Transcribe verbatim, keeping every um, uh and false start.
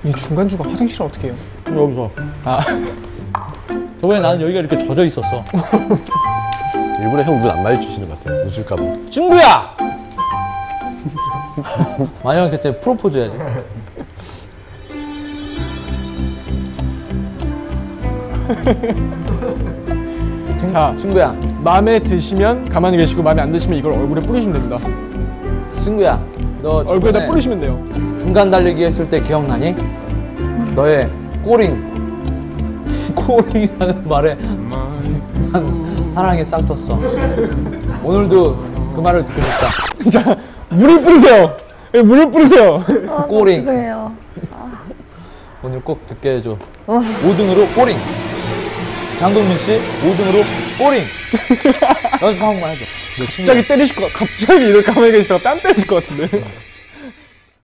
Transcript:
이 중간중간 화장실은 어떻게 해요? 여기서. 아. 저번에 나는 여기가 이렇게 젖어 있었어. 일부러 형 눈 안 마주치시는 것 같아요. 웃을까봐. 친구야! 만약에 그때 프로포즈 해야지. 자, 친구야. 마음에 드시면 가만히 계시고 마음에 안 드시면 이걸 얼굴에 뿌리시면 됩니다. 친구야. 너 얼굴에다 뿌리시면 돼요. 중간 달리기 했을 때 기억나니? 너의 꼬링. 꼬링이라는 말에 난 사랑에 싹 텄어. 오늘도 그 말을 듣고 싶다. 자, 물을 뿌리세요. 예, 물을 뿌리세요. 아, 꼬링. 죄송해요. 오늘 꼭 듣게 해줘. 오 등으로 꼬링. 장동민 씨 오 등으로 꼬링. 연습 한 번만 해줘. 갑자기 때리실 것, 갑자기 이렇게 가만히 계시다가 뺨 때리실 것 같은데.